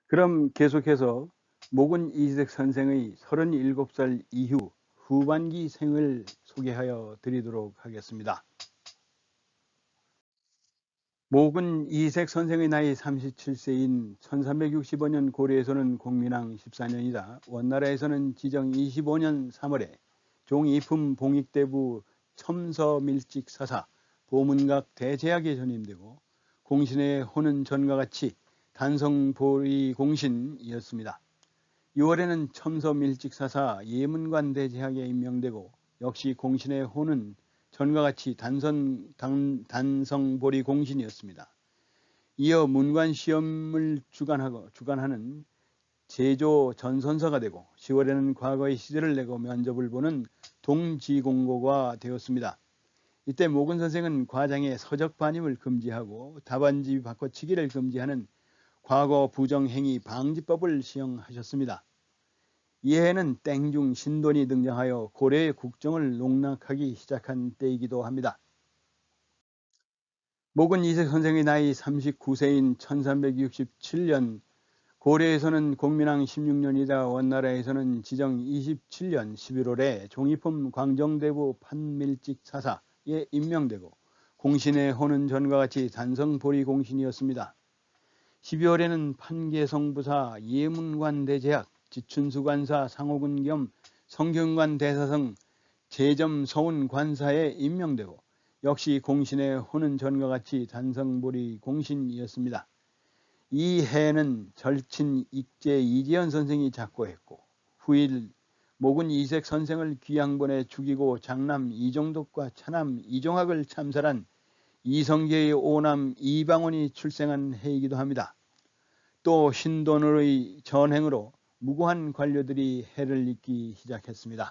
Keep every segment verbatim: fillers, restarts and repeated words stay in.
그럼 계속해서 목은 이색 선생의 서른일곱 살 이후 후반기 생을 소개하여 드리도록 하겠습니다. 목은 이색 선생의 나이 삼십칠 세인 천삼백육십오 년 고려에서는 공민왕 십사 년이다. 원나라에서는 지정 이십오 년 삼월에 종이품 봉익대부 첨서밀직사사 보문각 대제학에 전임되고 공신의 호는 전과 같이 단성보리공신이었습니다. 유월에는 첨서밀직사사 예문관 대제학에 임명되고 역시 공신의 호는 전과 같이 단선, 단, 단성보리공신이었습니다. 이어 문관 시험을 주관하고, 주관하는 제조 전선서가 되고 시월에는 과거의 시제를 내고 면접을 보는 동지공고가 되었습니다. 이때 모근 선생은 과장의 서적 반임을 금지하고 답안지 바꿔치기를 금지하는 과거 부정행위 방지법을 시행하셨습니다. 이해에는 땡중 신돈이 등장하여 고려의 국정을 농락하기 시작한 때이기도 합니다. 목은 이색 선생의 나이 삼십구 세인 천삼백육십칠 년 고려에서는 공민왕 십육 년이다. 원나라에서는 지정 이십칠 년 십일월에 종이품 광정대부 판밀직사사에 임명되고 공신의 호는 전과 같이 단성보리공신이었습니다. 십이월에는 판계성부사 예문관 대제학 지춘수관사 상호군 겸 성균관 대사성 제점서운 관사에 임명되고 역시 공신의 호는 전과 같이 단성보리 공신이었습니다. 이 해에는 절친 익제 이재현 선생이 작고했고 후일 목은 이색 선생을 귀양본에 죽이고 장남 이종덕과 차남 이종학을 참살한 이성계의 오남 이방원이 출생한 해이기도 합니다. 또 신돈으로의 전행으로 무고한 관료들이 해를 입기 시작했습니다.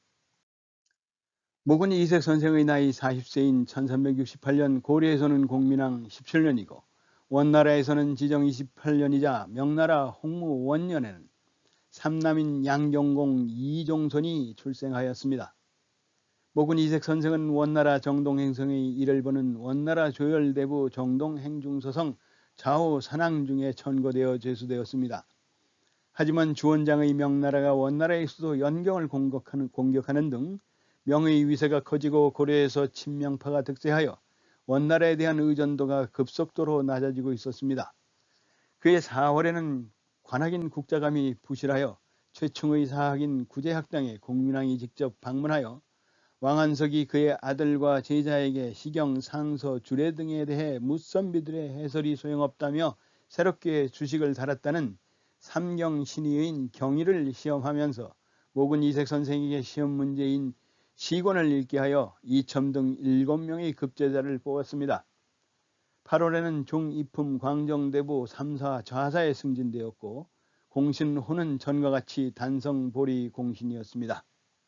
목은 이색 선생의 나이 사십 세인 천삼백육십팔 년 고려에서는 공민왕 십칠 년이고 원나라에서는 지정 이십팔 년이자 명나라 홍무 원년에는 삼남인 양경공 이종선이 출생하였습니다. 목은 이색 선생은 원나라 정동행성의 일을 보는 원나라 조열대부 정동행중서성 좌우 산항 중에 천거되어 제수되었습니다. 하지만 주원장의 명나라가 원나라의 수도 연경을 공격하는, 공격하는 등 명의 위세가 커지고 고려에서 친명파가 득세하여 원나라에 대한 의존도가 급속도로 낮아지고 있었습니다. 그해 사월에는 관학인 국자감이 부실하여 최충의 사학인 구제학당에 공민왕이 직접 방문하여 왕한석이 그의 아들과 제자에게 시경, 상서, 주례 등에 대해 무선비들의 해설이 소용없다며 새롭게 주식을 달았다는 삼경신의인 경의를 시험하면서 목은 이색 선생에게 시험 문제인 시권을 읽게 하여 이첨 등 일곱 명의 급제자를 뽑았습니다. 팔월에는 종이품 광정대부 삼사 좌사에 승진되었고 공신호는 전과 같이 단성보리 공신이었습니다.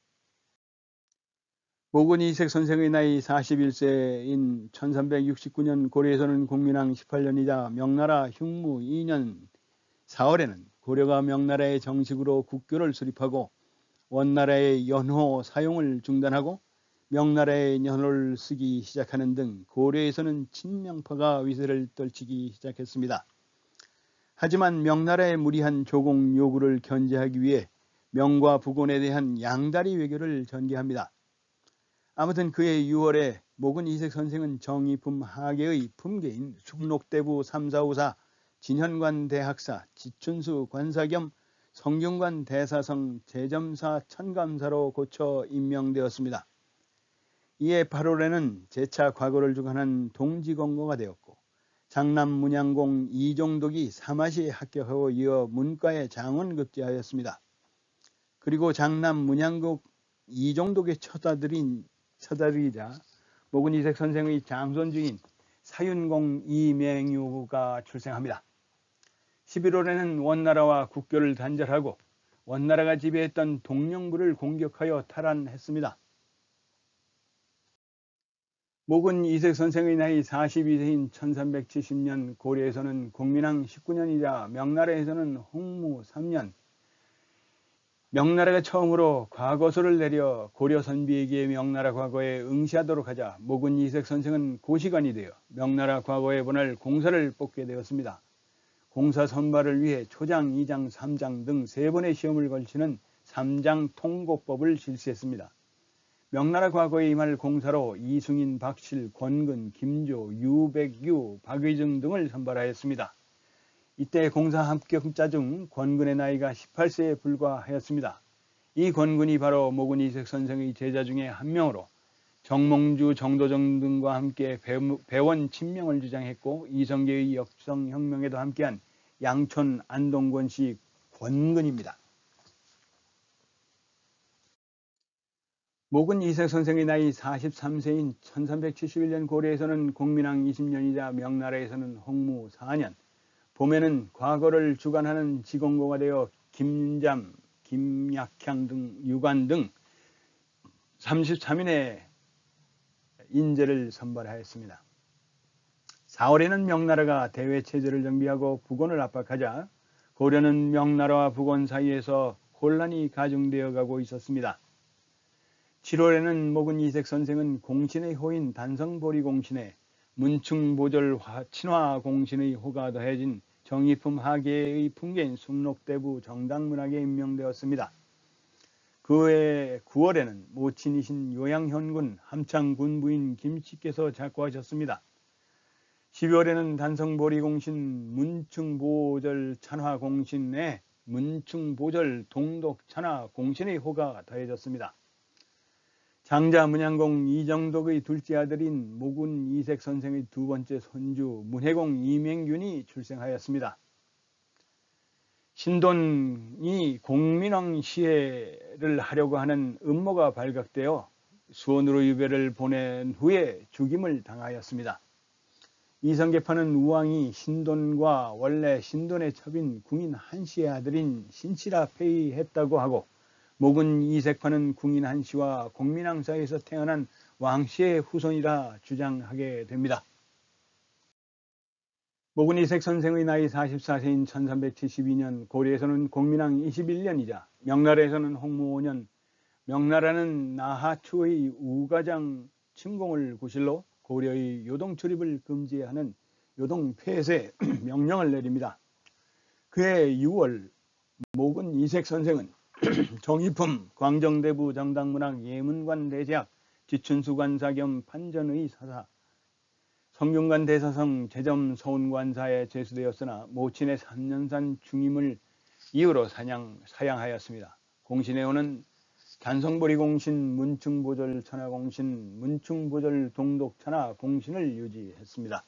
목은 이색 선생의 나이 사십일 세인 천삼백육십구 년 고려에서는 공민왕 십팔 년이자 명나라 흉무 이 년 사월에는 고려가 명나라에 정식으로 국교를 수립하고 원나라의 연호 사용을 중단하고 명나라의 연호를 쓰기 시작하는 등 고려에서는 친명파가 위세를 떨치기 시작했습니다. 하지만 명나라의 무리한 조공 요구를 견제하기 위해 명과 부곤에 대한 양다리 외교를 전개합니다. 아무튼 그해 유월에 목은 이색 선생은 정이품 하계의 품계인 숙록대부 삼사오사 진현관 대학사 지춘수 관사 겸 성균관 대사성 제점사 천감사로 고쳐 임명되었습니다. 이에 팔월에는 재차 과거를 주관한 동지공고가 되었고 장남 문양공 이종덕이 사마시에 합격하고 이어 문과에 장원급제하였습니다. 그리고 장남 문양국 이종덕의 첫아들인 첫아들이자 목은 이색 선생의 장손 중인 사윤공 이맹유가 출생합니다. 십일월에는 원나라와 국교를 단절하고 원나라가 지배했던 동령부를 공격하여 탈환했습니다. 목은 이색 선생의 나이 사십이 세인 천삼백칠십 년 고려에서는 공민왕 십구 년이자 명나라에서는 홍무 삼 년 명나라가 처음으로 과거서를 내려 고려 선비에게 명나라 과거에 응시하도록 하자 목은 이색 선생은 고시관이 되어 명나라 과거에 보낼 공사를 뽑게 되었습니다. 공사 선발을 위해 초장, 이장, 삼장 등 세 번의 시험을 걸치는 삼장 통고법을 실시했습니다. 명나라 과거에 임할 공사로 이승인, 박실, 권근, 김조, 유백유, 박의증 등을 선발하였습니다. 이때 공사 합격자 중 권근의 나이가 십팔 세에 불과하였습니다. 이 권근이 바로 모근 이색 선생의 제자 중에 한 명으로 정몽주, 정도정 등과 함께 배원 친명을 주장했고 이성계의 역성혁명에도 함께한 양촌 안동권 씨 권근입니다. 모근 이색 선생의 나이 사십삼 세인 천삼백칠십일 년 고려에서는 공민왕 이십 년이자 명나라에서는 홍무 사 년, 봄에는 과거를 주관하는 지공고가 되어 김잠, 김약향 등 유관 등 삼십삼 인의 인재를 선발하였습니다. 사월에는 명나라가 대외체제를 정비하고 북원을 압박하자 고려는 명나라와 북원 사이에서 혼란이 가중되어 가고 있었습니다. 칠월에는 모근 이색 선생은 공신의 호인 단성보리 공신에 문충보절 친화 공신의 호가 더해진 정의품 하계의 품계인 숭록대부 정당문학에 임명되었습니다. 그 해 구월에는 모친이신 요양현군 함창군 부인 김씨께서 작고하셨습니다. 십이월에는 단성보리 공신 문충보절 찬화 공신에 문충보절 동독 찬화 공신의 호가 더해졌습니다. 장자 문양공 이정덕의 둘째 아들인 모근 이색 선생의 두 번째 손주 문해공 이맹균이 출생하였습니다. 신돈이 공민왕 시해를 하려고 하는 음모가 발각되어 수원으로 유배를 보낸 후에 죽임을 당하였습니다. 이성계파는 우왕이 신돈과 원래 신돈의 첩인 궁인 한씨의 아들인 신씨라 폐위했다고 하고 모근 이색파는 궁인 한씨와 공민왕 사이에서 태어난 왕씨의 후손이라 주장하게 됩니다. 모근 이색 선생의 나이 사십사 세인 천삼백칠십이 년 고려에서는 공민왕 이십일 년이자 명나라에서는 홍무 오 년, 명나라는 나하추의 우가장 침공을 구실로 고려의 요동 출입을 금지하는 요동 폐쇄 명령을 내립니다. 그해 유월 모근 이색 선생은 정의품 광정대부 정당문학 예문관 대제학 지춘수 관사 겸 판전의 사사 성균관 대사성 제점 서운관사에 제수되었으나 모친의 삼 년산 중임을 이유로 사냥, 사양하였습니다. 공신해오는 단성보리 공신, 문충보절 천하 공신, 문충보절 동독 천하 공신을 유지했습니다.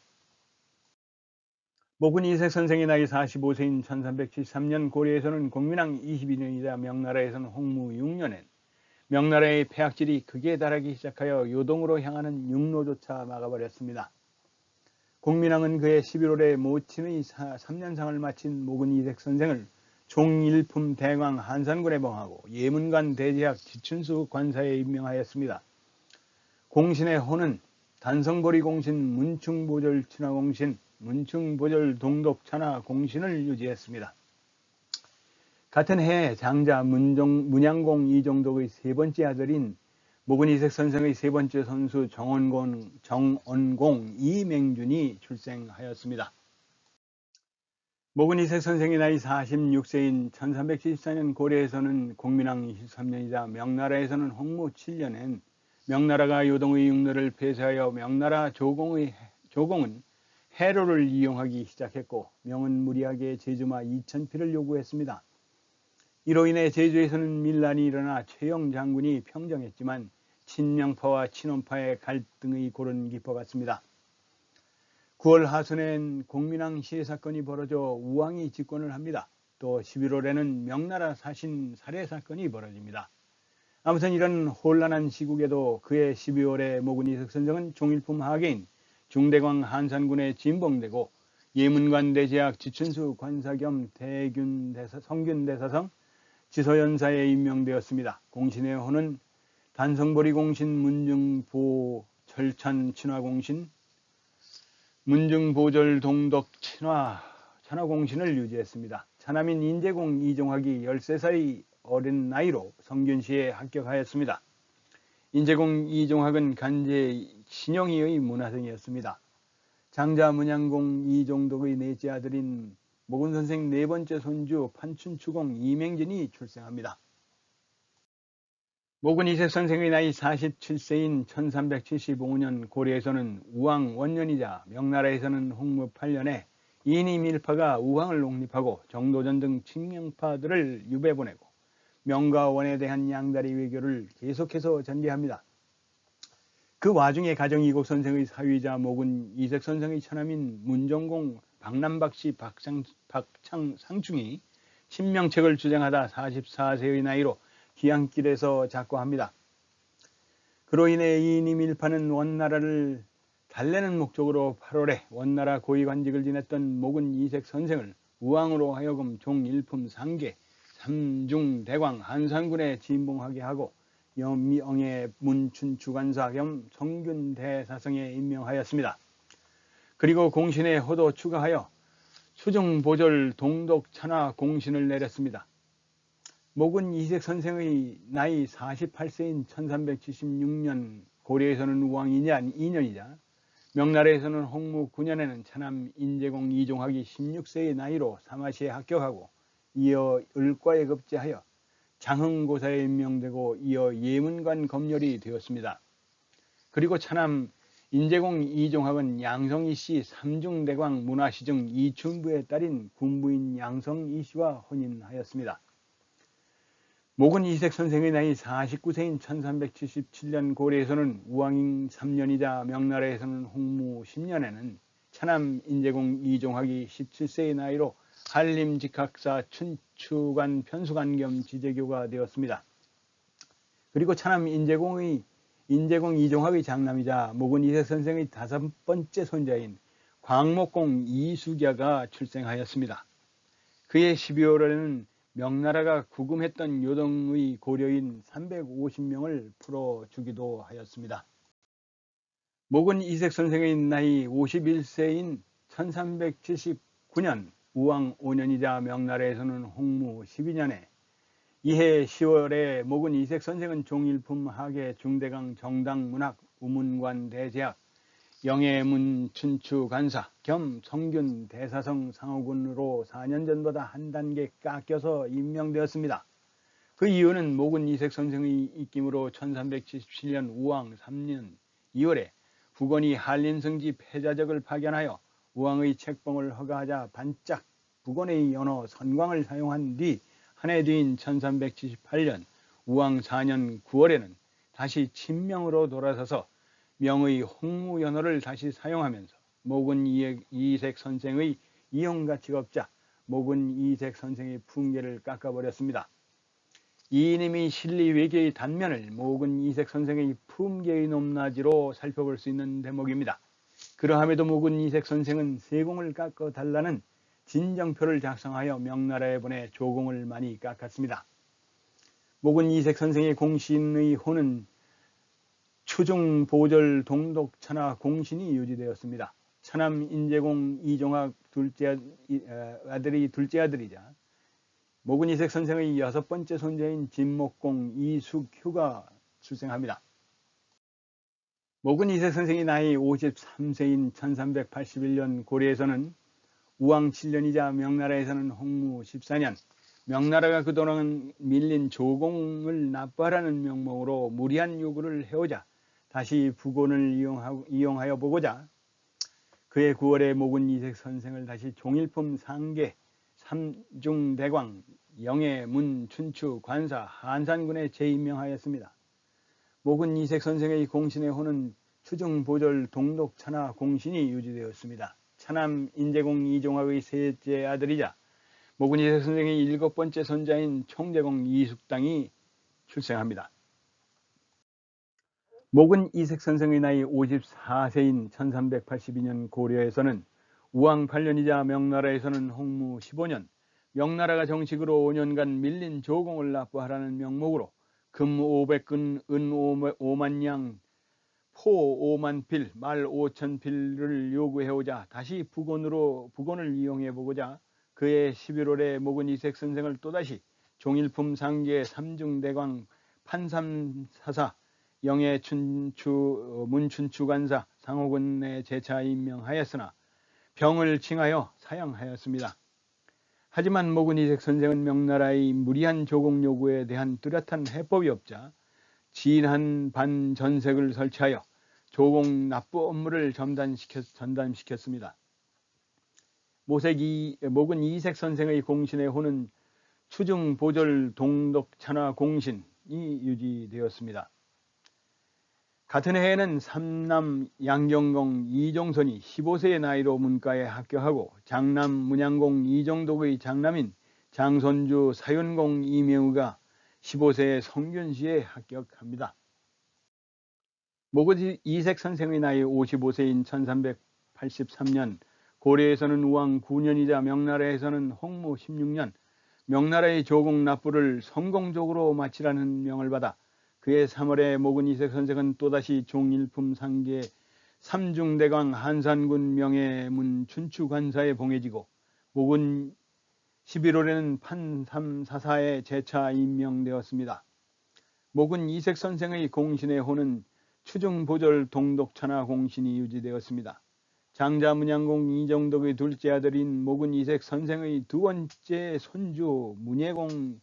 모근 이색 선생의 나이 사십오 세인 천삼백칠십삼 년 고려에서는 공민왕 이십이 년이자 명나라에서는 홍무 육 년엔 명나라의 폐악질이 극에 달하기 시작하여 요동으로 향하는 육로조차 막아버렸습니다. 공민왕은 그해 십일월에 모친의 삼 년상을 마친 모근 이색 선생을 종일품 대광 한산군에 봉하고 예문관 대제학 지춘수 관사에 임명하였습니다. 공신의 호는 단성보리 공신, 문충보절 친화 공신, 문충보절 동독 찬화 공신을 유지했습니다. 같은 해에 장자 문정, 문양공 이정독의 세 번째 아들인 모근 이색 선생의 세 번째 선수 정원공, 정언공 이맹균이 출생하였습니다. 모근 이색 선생의 나이 사십육 세인 천삼백칠십사 년 고려에서는 공민왕 이십삼 년이자 명나라에서는 홍무 칠 년엔 명나라가 요동의 육로를 폐쇄하여 명나라 조공의, 조공은 해로를 이용하기 시작했고 명은 무리하게 제주마 이천 피를 요구했습니다. 이로 인해 제주에서는 밀란이 일어나 최영 장군이 평정했지만 친명파와 친원파의 갈등의 골은 깊어갔습니다. 구월 하순엔 공민왕 시해 사건이 벌어져 우왕이 집권을 합니다. 또 십일월에는 명나라 사신 살해 사건이 벌어집니다. 아무튼 이런 혼란한 시국에도 그해 십이월에 모근 이색 선생은 종일품 하계인 중대광 한산군에 진봉되고 예문관 대제학 지춘수 관사 겸 대균 대사, 성균 대사성 지서연사에 임명되었습니다. 공신의 호는 단성보리 공신, 문중보 철찬 친화 공신, 문중보절 동덕 친화 찬화 공신을 유지했습니다. 차남인 인제공 이종학이 열세 살의 어린 나이로 성균시에 합격하였습니다. 인제공 이종학은 간제 신영이의 문화생이었습니다. 장자 문양공 이종덕의 넷째 아들인 모근 선생 네 번째 손주 판춘추공 이맹진이 출생합니다. 모근 이색 선생의 나이 사십칠 세인 천삼백칠십오 년 고려에서는 우왕 원년이자 명나라에서는 홍무 팔 년에 이니밀파가 우왕을 옹립하고 정도전 등 칙명파들을 유배 보내고 명과 원에 대한 양다리 외교를 계속해서 전개합니다. 그 와중에 가정이곡 선생의 사위자 모근 이색 선생의 처남인 문정공 박남박씨 박상, 박창상충이 신명책을 주장하다 사십사 세의 나이로 귀향길에서 작고합니다. 그로 인해 이니밀파는 원나라를 달래는 목적으로 팔월에 원나라 고위관직을 지냈던 모근 이색 선생을 우왕으로 하여금 종일품 상계 삼중대광 한산군에 진봉하게 하고 영의 문춘추관사 겸 성균대사성에 임명하였습니다. 그리고 공신에 호도 추가하여 수중보절 동독찬화 공신을 내렸습니다. 모근 이색 선생의 나이 사십팔 세인 천삼백칠십육 년 고려에서는 우왕 이 년이자 명나라에서는 홍무 구 년에는 차남 인제공 이종학이 십육 세의 나이로 사마시에 합격하고 이어 을과에 급제하여 장흥고사에 임명되고 이어 예문관 검열이 되었습니다. 그리고 차남 인제공 이종학은 양성이씨 삼중대광 문화시증 이춘부의 딸인 군부인 양성이씨와 혼인하였습니다. 모근 이색 선생의 나이 사십구 세인 천삼백칠십칠 년 고려에서는 우왕 삼 년이자 명나라에서는 홍무 십 년에는 차남 인제공 이종학이 십칠 세의 나이로 한림직학사 춘추관 편수관 겸 지제교가 되었습니다. 그리고 차남 인제공의 인제공 이종학의 장남이자 모근 이색 선생의 다섯 번째 손자인 광목공 이수갸가 출생하였습니다. 그해 십이월에는 명나라가 구금했던 요동의 고려인 삼백오십 명을 풀어주기도 하였습니다. 모근 이색 선생의 나이 오십일 세인 천삼백칠십구 년 우왕 오 년이자 명나라에서는 홍무 십이 년에 이해 시월에 모근 이색 선생은 종일품 하계 중대강 정당문학 우문관 대제학 영해문 춘추 간사 겸 성균 대사성 상호군으로 사 년 전보다 한 단계 깎여서 임명되었습니다. 그 이유는 모근 이색 선생의 입김으로 천삼백칠십칠 년 우왕 삼 년 이월에 후건이 한림성지 패자적을 파견하여 우왕의 책봉을 허가하자 반짝 북원의 연호 선광을 사용한 뒤 한 해 뒤인 천삼백칠십팔 년 우왕 사 년 구월에는 다시 친명으로 돌아서서 명의 홍무연호를 다시 사용하면서 모근 이색 선생의 이용가치가 없자 모근 이색 선생의 풍계를 깎아버렸습니다. 이님이 실리 외계의 단면을 모근 이색 선생의 품계의 높낮이로 살펴볼 수 있는 대목입니다. 그러함에도 모근 이색 선생은 세공을 깎아달라는 진정표를 작성하여 명나라에 보내 조공을 많이 깎았습니다. 모근 이색 선생의 공신의 호는 추중 보절 동독 찬화 공신이 유지되었습니다. 차남 인제공 이종학 둘째 아들이 둘째 아들이자 모근 이색 선생의 여섯 번째 손자인 진목공 이숙휴가 출생합니다. 모근 이색 선생의 나이 오십삼 세인 천삼백팔십일 년 고려에서는 우왕 칠 년이자 명나라에서는 홍무 십사 년 명나라가 그동안 밀린 조공을 납부하라는 명목으로 무리한 요구를 해오자 다시 북원을 이용하여, 이용하여 보고자 그해 구월에 모근 이색 선생을 다시 종일품 상계 삼중대광 영해 문 춘추 관사 한산군에 재임명하였습니다. 모근 이색 선생의 공신의 호는 추중 보절 동독 찬화 공신이 유지되었습니다. 차남 인제공 이종학의 셋째 아들이자 모근 이색 선생의 일곱 번째 손자인 총제공 이숙당이 출생합니다. 모근 이색 선생의 나이 오십사 세인 천삼백팔십이 년 고려에서는 우왕 팔 년이자 명나라에서는 홍무 십오 년 명나라가 정식으로 오 년간 밀린 조공을 납부하라는 명목으로 금 오백 근, 은 오만 양, 포 오만 필, 말 오천 필을 요구해오자 다시 북원으로 북원을 이용해보고자 그해 십일월에 모근 이색 선생을 또다시 종일품 상계 삼중대광 판삼사사 영해 춘추 문춘추관사 상호군에 재차 임명하였으나 병을 칭하여 사형하였습니다. 하지만 목은 이색 선생은 명나라의 무리한 조공 요구에 대한 뚜렷한 해법이 없자 진한 반전색을 설치하여 조공 납부 업무를 전담시켰, 전담시켰습니다. 모색이, 목은 이색 선생의 공신의 호는 추증 보절 동독 찬화 공신이 유지되었습니다. 같은 해에는 삼남 양경공 이종선이 십오 세의 나이로 문과에 합격하고 장남 문양공 이종독의 장남인 장손주 사윤공 이명우가 십오 세의 성균시에 합격합니다. 목은 이색 선생의 나이 오십오 세인 천삼백팔십삼 년, 고려에서는 우왕 구 년이자 명나라에서는 홍무 십육 년, 명나라의 조공 납부를 성공적으로 마치라는 명을 받아 그해 삼월에 목은 이색 선생은 또다시 종일품 상계 삼중대광 한산군 명예문 춘추관사에 봉해지고 목은 십일월에는 판삼사사에 재차 임명되었습니다. 목은 이색 선생의 공신의 호는 추중보절 동독찬화 공신이 유지되었습니다. 장자 문양공 이정독의 둘째 아들인 목은 이색 선생의 두 번째 손주 문예공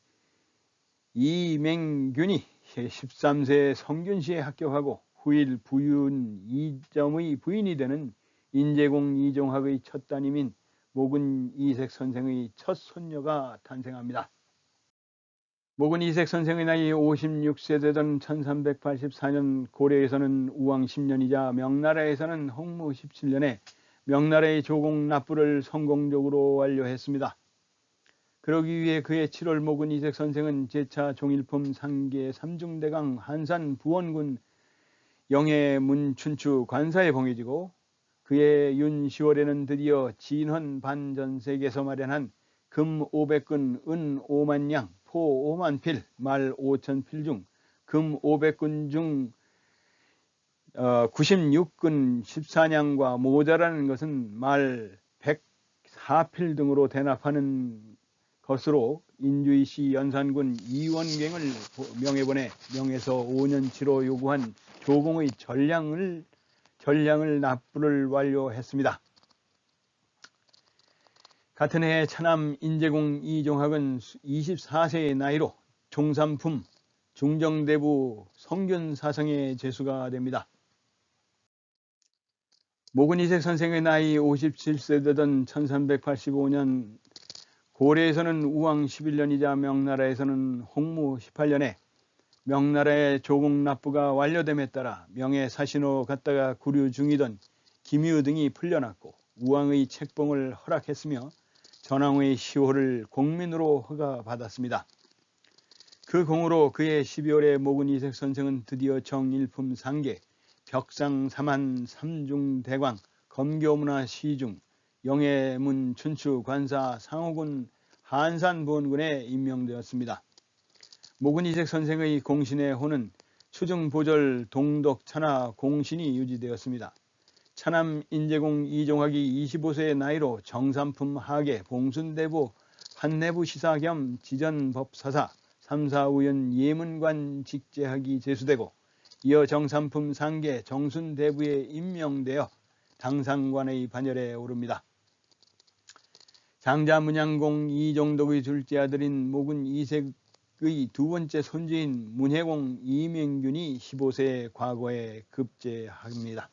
이맹균이 십삼 세 성균시에 합격하고 후일 부윤 이점의 부인이 되는 인제공 이종학의 첫 따님인 목은 이색 선생의 첫 손녀가 탄생합니다. 목은 이색 선생의 나이 오십육 세 되던 천삼백팔십사 년, 고려에서는 우왕 십 년이자 명나라에서는 홍무 십칠 년에 명나라의 조공 납부를 성공적으로 완료했습니다. 그러기 위해 그해 칠월 목은 이색 선생은 제차 종일품 상계 삼중대강 한산 부원군 영해문 춘추 관사에 봉해지고 그해 윤 시월에는 드디어 진헌 반전색에서 마련한 금 오백 근, 은 오만 양, 포 오만 필, 말 오천 필 중 금 오백 근 중 어, 구십육 근 십사 냥과 모자라는 것은 말 백사 필 등으로 대납하는 것으로 인주이시 연산군 이원갱을 명해보내 명에서 오 년치로 요구한 조공의 전량을 전량을 납부를 완료했습니다. 같은 해 차남 인제공 이종학은 이십사 세의 나이로 종삼품 중정대부 성균사성에 제수가 됩니다. 목은 이색 선생의 나이 오십칠 세 되던 천삼백팔십오 년, 고려에서는 우왕 십일 년이자 명나라에서는 홍무 십팔 년에 명나라의 조공 납부가 완료됨에 따라 명예 사신호 갔다가 구류 중이던 김유 등이 풀려났고 우왕의 책봉을 허락했으며 전왕의 시호를 공민으로 허가받았습니다. 그 공으로 그해 십이월에 목은 이색 선생은 드디어 정일품 상계 벽상 삼한 삼중대광 검교문화 시중 영해문 춘추 관사 상호군 한산부원군에 임명되었습니다. 목은 이색 선생의 공신의 호는 추증보절 동독찬화 공신이 유지되었습니다. 차남 인제공 이종학이 이십오 세의 나이로 정삼품 하계 봉순대부 판내부 시사 겸 지전법사사 삼사우연 예문관 직제학이 제수되고 이어 정삼품 상계 정순대부에 임명되어 당상관의 반열에 오릅니다. 장자 문양공 이종독의 둘째 아들인 목은 이색의 두 번째 손주인 문혜공 이명균이 십오 세의 과거에 급제합니다.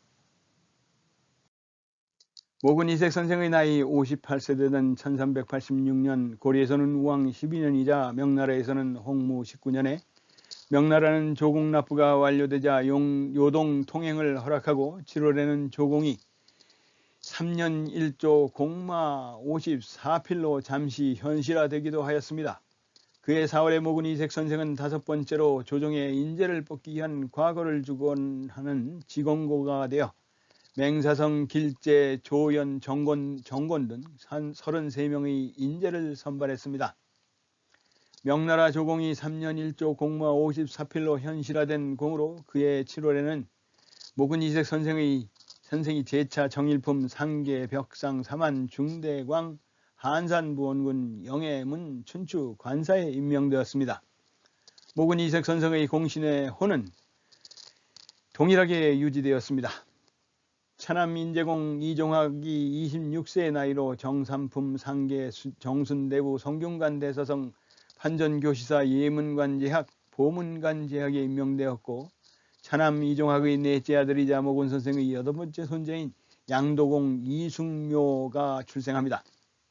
목은 이색 선생의 나이 오십팔 세 되던 천삼백팔십육 년, 고려에서는 우왕 십이 년이자 명나라에서는 홍무 십구 년에 명나라는 조공 납부가 완료되자 용, 요동 통행을 허락하고 칠월에는 조공이 삼 년 일 조 공마 오십사 필로 잠시 현실화되기도 하였습니다. 그해 사월에 목은 이색 선생은 다섯 번째로 조정의 인재를 뽑기 위한 과거를 주관하는 지공고가 되어 맹사성, 길재, 조연, 정권, 정권 등 서른세 명의 인재를 선발했습니다. 명나라 조공이 삼 년 일 조 공마 오십사 필로 현실화된 공으로 그해 칠월에는 목은 이색 선생의 선생이 제차 정일품 상계 벽상 삼한 중대광 한산부원군 영해문 춘추 관사에 임명되었습니다. 목은 이색 선생의 공신의 호는 동일하게 유지되었습니다. 차남 인제공 이종학이 이십육 세의 나이로 정삼품 상계 정순대부 성균관 대서성 판전교시사 예문관제학 보문관제학에 임명되었고, 차남 이종학의 넷째 아들이자 모군 선생의 여덟 번째 손자인 양도공 이숙묘가 출생합니다.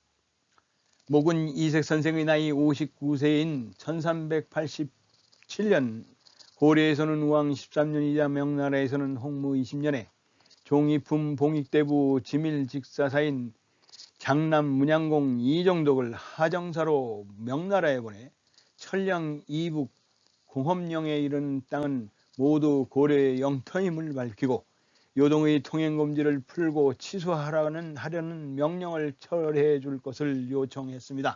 모군 이색 선생의 나이 오십구 세인 천삼백팔십칠 년 고려에서는 우왕 십삼 년이자 명나라에서는 홍무 이십 년에 종이품 봉익대부 지밀직사사인 장남 문양공 이종덕을 하정사로 명나라에 보내 천령 이북 공업령에 이르는 땅은 모두 고려의 영토임을 밝히고 요동의 통행금지를 풀고 취소하라는 하려는 명령을 철회해 줄 것을 요청했습니다.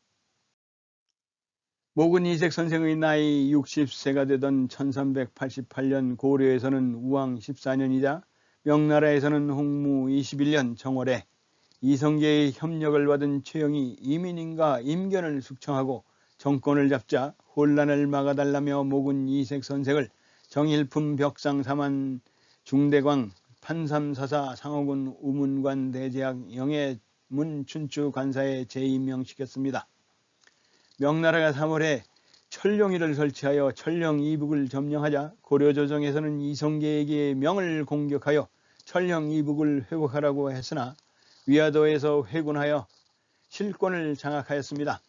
모군 이색 선생의 나이 육십 세가 되던 천삼백팔십팔 년 고려에서는 우왕 십사 년이자 명나라에서는 홍무 이십일 년 정월에 이성계의 협력을 받은 최영이 이민인과 임견을 숙청하고 정권을 잡자 혼란을 막아달라며 모군 이색 선생을 정일품 벽상 사만 중대광 판삼사사 상호군 우문관 대제학 영해문 춘추 관사에 재임명시켰습니다. 명나라가 삼월에 철령이를 설치하여 철령 이북을 점령하자 고려조정에서는 이성계에게 명을 공격하여 철령 이북을 회복하라고 했으나 위화도에서 회군하여 실권을 장악하였습니다.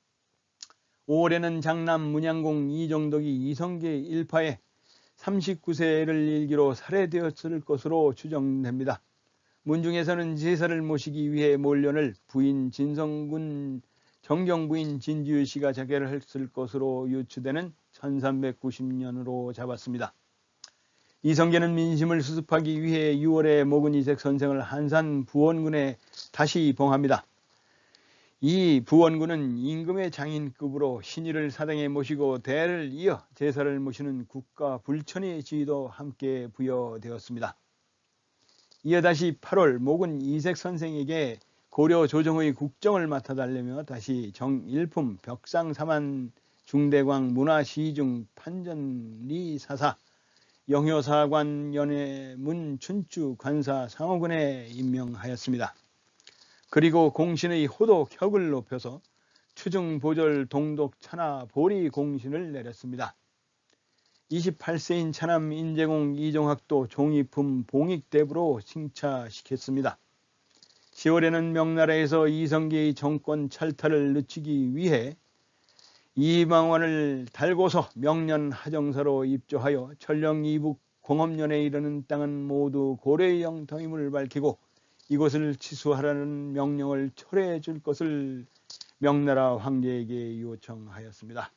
오월에는 장남 문양공 이종덕이 이성계 일파에 삼십구 세를 일기로 살해되었을 것으로 추정됩니다. 문중에서는 제사를 모시기 위해 몰년을 부인 진성군 정경부인 진주씨가 자결을 했을 것으로 유추되는 천삼백구십 년으로 잡았습니다. 이성계는 민심을 수습하기 위해 유월에 모군 이색 선생을 한산 부원군에 다시 봉합니다. 이 부원군은 임금의 장인급으로 신의를 사당에 모시고 대를 이어 제사를 모시는 국가 불천의 지위도 함께 부여되었습니다. 이어 다시 팔월 모군 이색 선생에게 고려 조정의 국정을 맡아달라며 다시 정일품 벽상 사만 중대광 문화시중 판전리사사 영효사관 연해문 춘추 관사 상호군에 임명하였습니다. 그리고 공신의 호독 혁을 높여서 추중 보절 동독 차나 보리 공신을 내렸습니다. 이십팔 세인 차남 인제공 이종학도 종이품 봉익대부로 칭차시켰습니다. 시월에는 명나라에서 이성계의 정권 철탈을 늦추기 위해 이방원을 달고서 명년 하정사로 입조하여 철령 이북 공업년에 이르는 땅은 모두 고려의 영토임을 밝히고 이곳을 취소하라는 명령을 철회해 줄 것을 명나라 황제에게 요청하였습니다.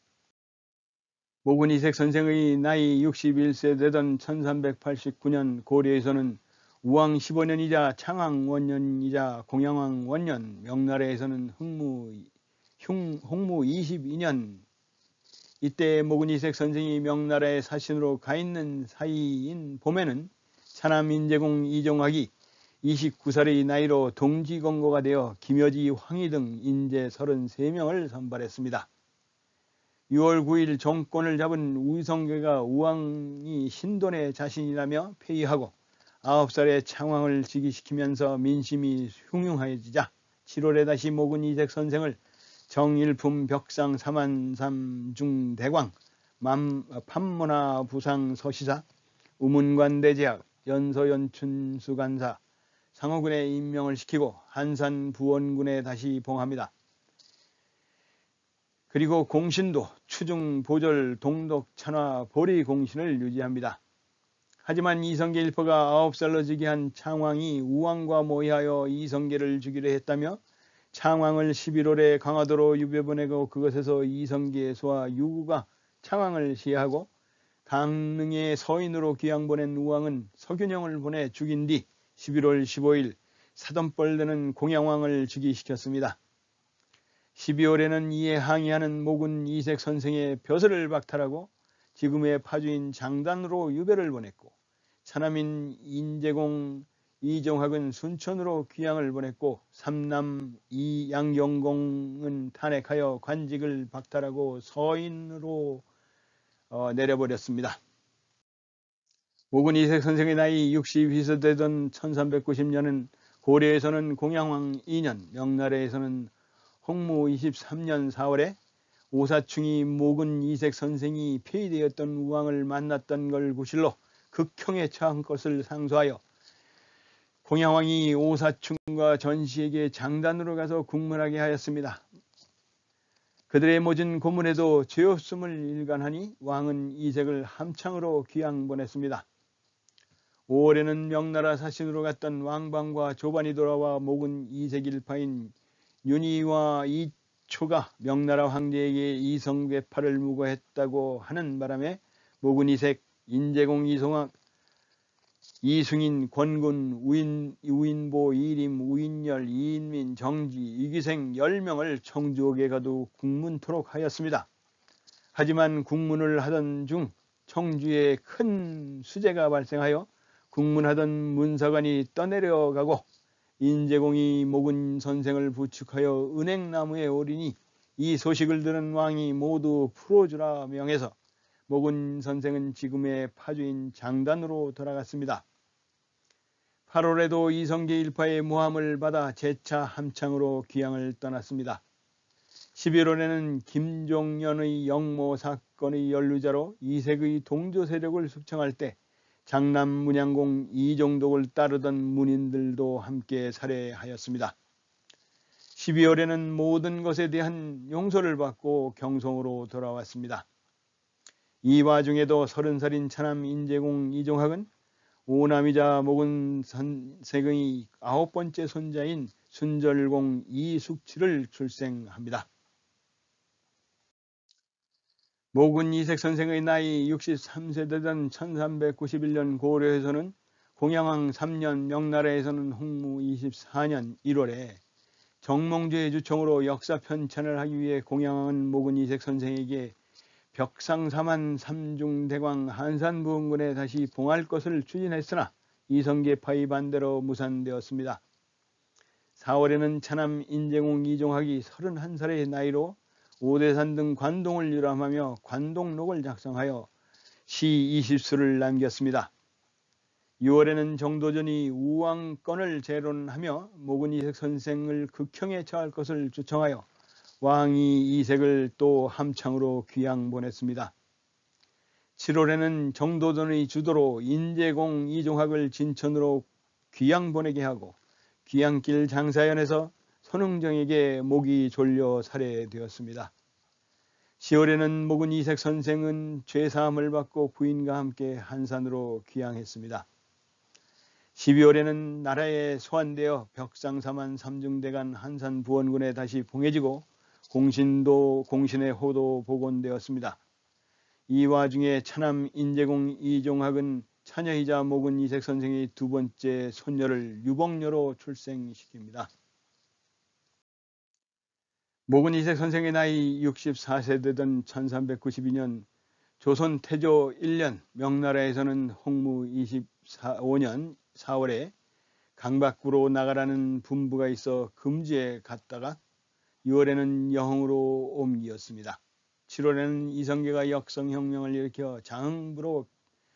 모군 이색 선생의 나이 육십일 세 되던 천삼백팔십구 년 고려에서는 우왕 십오 년이자 창왕 원년이자 공양왕 원년, 명나라에서는 흥무, 흉, 홍무 이십이 년, 이때 모군 이색 선생이 명나라에 사신으로 가 있는 사이인 봄에는 차남 인제공 이종학이 이십구 살의 나이로 동지건거가 되어 김여지, 황희 등 인제 서른세 명을 선발했습니다. 유월 구일 정권을 잡은 우성계가 우왕이 신돈의 자신이라며 폐위하고 아홉 살에 창왕을 즉위시키면서 민심이 흉흉해지자 칠월에 다시 모군 이색 선생을 정일품 벽상 사만삼 중대광 판문화 부상 서시사 우문관 대제학 연서연춘수관사 상호군에 임명을 시키고 한산 부원군에 다시 봉합니다. 그리고 공신도 추중 보절 동독 찬화 보리 공신을 유지합니다. 하지만 이성계 일파가 아홉 살로 즉위한 창왕이 우왕과 모의하여 이성계를 죽이려 했다며 창왕을 십일월에 강화도로 유배 보내고 그것에서 이성계의 소와 유구가 창왕을 시해하고 강릉의 서인으로 귀양 보낸 우왕은 서균형을 보내 죽인 뒤 십일월 십오일 사돈뻘되는 공양왕을 즉위시켰습니다. 십이월에는 이에 항의하는 모군 이색 선생의 벼슬을 박탈하고 지금의 파주인 장단으로 유배를 보냈고 차남인 인제공 이종학은 순천으로 귀양을 보냈고 삼남 이양경공은 탄핵하여 관직을 박탈하고 서인으로 어, 내려버렸습니다. 모근 이색 선생의 나이 육십이 세 되던 천삼백구십 년은 고려에서는 공양왕 이 년, 명나라에서는 홍무 이십삼 년 사월에 오사충이 모근 이색 선생이 폐위되었던 우왕을 만났던 걸 구실로 극형에 처한 것을 상소하여 공양왕이 오사충과 전시에게 장단으로 가서 국문하게 하였습니다. 그들의 모진 고문에도 죄 없음을 일관하니 왕은 이색을 함창으로 귀양 보냈습니다. 오월에는 명나라 사신으로 갔던 왕방과 조반이 돌아와 모근 이색 일파인 윤희와 이초가 명나라 황제에게 이성괴파를 무고했다고 하는 바람에 모근 이색, 인제공 이송학, 이승인, 권군, 우인, 우인보, 이림, 우인열, 이인민, 정지, 이기생 열 명을 청주옥에 가도 국문토록 하였습니다. 하지만 국문을 하던 중 청주에 큰 수재가 발생하여 국문하던 문사관이 떠내려가고 인제공이 모근 선생을 부축하여 은행나무에 오리니 이 소식을 들은 왕이 모두 풀어주라 명해서 모근 선생은 지금의 파주인 장단으로 돌아갔습니다. 팔월에도 이성계 일파의 모함을 받아 재차 함창으로 귀양을 떠났습니다. 십일월에는 김종년의 영모 사건의 연루자로 이색의 동조 세력을 숙청할 때 장남 문양공 이종독을 따르던 문인들도 함께 살해하였습니다. 십이월에는 모든 것에 대한 용서를 받고 경성으로 돌아왔습니다. 이 와중에도 서른 살인 차남 인제공 이종학은 오남이자 모근 선생의 아홉 번째 손자인 순절공 이숙치를 출생합니다. 모근 이색 선생의 나이 육십삼 세 되던 천삼백구십일 년 고려에서는 공양왕 삼 년, 명나라에서는 홍무 이십사 년 일월에 정몽주의 주청으로 역사 편찬을 하기 위해 공양왕은 모근 이색 선생에게 벽상사만 삼중대광 한산부원군에 다시 봉할 것을 추진했으나 이성계파의 반대로 무산되었습니다. 사월에는 차남 인제공 이종학이 서른한 살의 나이로 오대산 등 관동을 유람하며 관동록을 작성하여 시 이십 수를 남겼습니다. 유월에는 정도전이 우왕권을 재론하며 모근 이색 선생을 극형에 처할 것을 주청하여 왕이 이색을 또 함창으로 귀양 보냈습니다. 칠월에는 정도전의 주도로 인제공 이종학을 진천으로 귀양 보내게 하고 귀양길 장사연에서 손흥정에게 목이 졸려 살해되었습니다. 시월에는 모근 이색 선생은 죄사함을 받고 부인과 함께 한산으로 귀양했습니다. 십이월에는 나라에 소환되어 벽상사만 삼중대간 한산부원군에 다시 봉해지고 공신도 공신의 호도 복원되었습니다. 이 와중에 차남 인제공 이종학은 차녀이자 모근 이색 선생의 두 번째 손녀를 유복녀로 출생시킵니다. 모근 이색 선생의 나이 육십사 세 되던 천삼백구십이 년 조선 태조 일 년 명나라에서는 홍무 이십오 년 사월에 강밖으로 나가라는 분부가 있어 금지에 갔다가 유월에는 여흥으로 옮기었습니다. 칠월에는 이성계가 역성혁명을 일으켜 장흥부로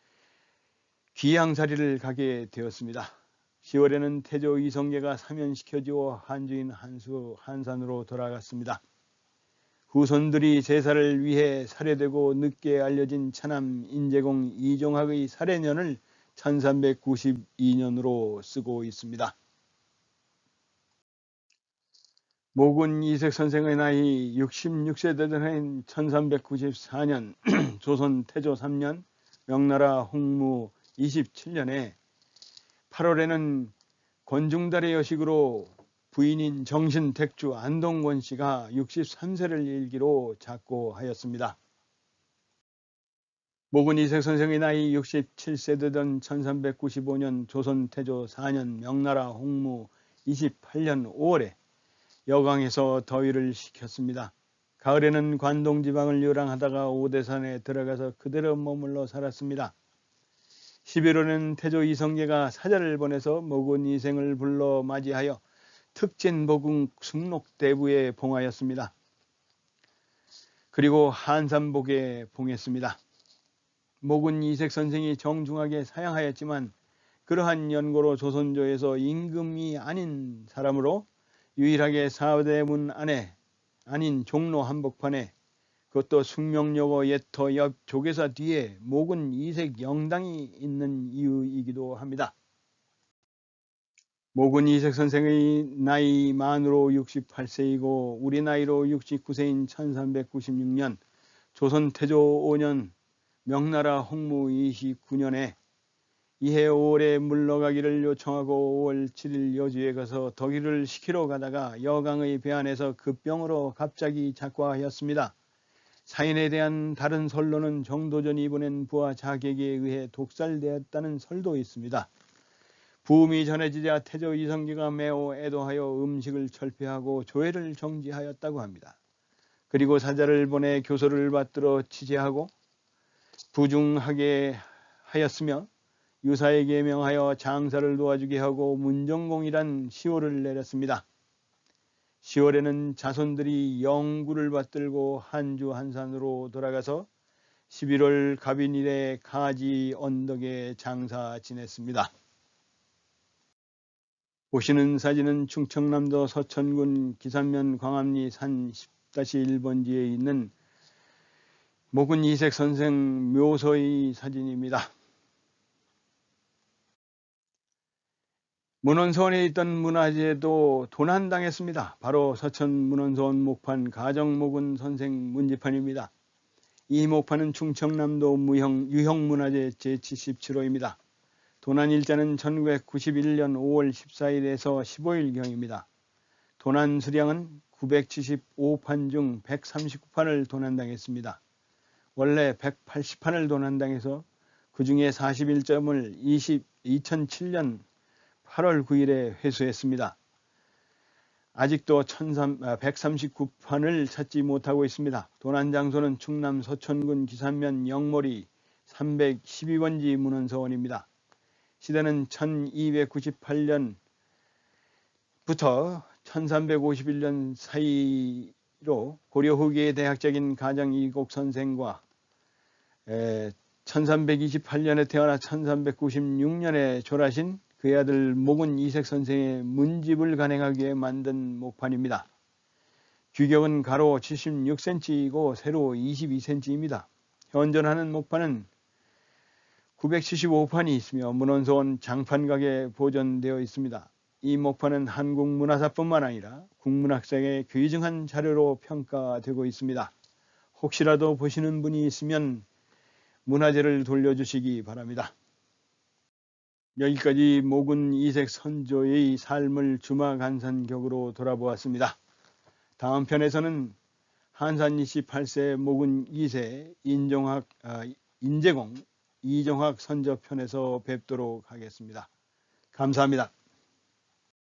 귀양살이를 가게 되었습니다. 시월에는 태조 이성계가 사면시켜지어 한주인 한수 한산으로 돌아갔습니다. 후손들이 제사를 위해 살해되고 늦게 알려진 차남 인제공 이종학의 살해년을 천삼백구십이 년으로 쓰고 있습니다. 모근 이색 선생의 나이 육십육 세 되던 해인 천삼백구십사 년 조선 태조 삼 년 명나라 홍무 이십칠 년에 팔월에는 권중달의 여식으로 부인인 정신 택주 안동권 씨가 육십삼 세를 일기로 작고하였습니다. 모근 이색 선생의 나이 육십칠 세 되던 천삼백구십오 년 조선 태조 사 년 명나라 홍무 이십팔 년 오월에 여강에서 더위를 식혔습니다. 가을에는 관동지방을游覧하다가 오대산에 들어가서 그대로 머물러 살았습니다. 십일월에는 태조 이성계가 사자를 보내서 모근 이색을 불러 맞이하여 특진보궁 숭록대부에 봉하였습니다. 그리고 한산복에 봉했습니다. 목은 이색 선생이 정중하게 사양하였지만 그러한 연고로 조선조에서 임금이 아닌 사람으로 유일하게 사대문 안에 아닌 종로 한복판에 그것도 숙명여고 옛터 옆 조계사 뒤에 목은 이색 영당이 있는 이유이기도 합니다. 목은 이색 선생의 나이 만으로 육십팔 세이고 우리 나이로 육십구 세인 천삼백구십육 년 조선 태조 오 년 명나라 홍무 이십구 년에 이해 오월에 물러가기를 요청하고 오월 칠일 여주에 가서 덕일을 시키러 가다가 여강의 배 안에서 급병으로 갑자기 작과하였습니다. 사인에 대한 다른 설로는 정도전이 보낸 부하 자객에 의해 독살되었다는 설도 있습니다. 부음이 전해지자 태조 이성계가 매우 애도하여 음식을 철폐하고 조회를 정지하였다고 합니다. 그리고 사자를 보내 교서를 받들어 취재하고 부중하게 하였으며 유사에게 명하여 장사를 도와주게 하고 문정공이란 시호를 내렸습니다. 시월에는 자손들이 영구를 받들고 한주 한산으로 돌아가서 십일월 갑인일에 가지 언덕에 장사 지냈습니다. 보시는 사진은 충청남도 서천군 기산면 광암리 산 십 일 번지에 있는 목은 이색 선생 묘소의 사진입니다. 문헌서원에 있던 문화재도 도난당했습니다. 바로 서천 문헌서원 목판 가정목은 선생 문지판입니다. 이 목판은 충청남도 무형, 유형문화재 제칠십칠 호입니다. 도난일자는 천구백구십일 년 오월 십사일에서 십오일경입니다. 도난 수량은 구백칠십오 판 중 백삼십구 판을 도난당했습니다. 원래 백팔십 판을 도난당해서 그 중에 사십일 점을 이천칠 년 팔월 구일에 회수했습니다. 아직도 백삼십구 판을 찾지 못하고 있습니다. 도난 장소는 충남 서천군 기산면 영몰이 삼백십이 번지 문헌서원입니다. 시대는 천이백구십팔 년부터 천삼백오십일 년 사이로 고려 후기의 대학적인 가정 이곡 선생과 천삼백이십팔 년에 태어나 천삼백구십육 년에 졸하신 그의 아들 목은 이색 선생의 문집을 간행하기 위해 만든 목판입니다. 규격은 가로 칠십육 센티미터이고 세로 이십이 센티미터입니다. 현존하는 목판은 구백칠십오 판이 있으며 문헌서원 장판각에 보존되어 있습니다. 이 목판은 한국문화사뿐만 아니라 국문학상에 귀중한 자료로 평가되고 있습니다. 혹시라도 보시는 분이 있으면 문화재를 돌려주시기 바랍니다. 여기까지 목은 이색 선조의 삶을 주마간산격으로 돌아보았습니다. 다음 편에서는 한산 이십팔 세 목은 이 세 인종학, 아, 인제공 이종학 선조편에서 뵙도록 하겠습니다. 감사합니다.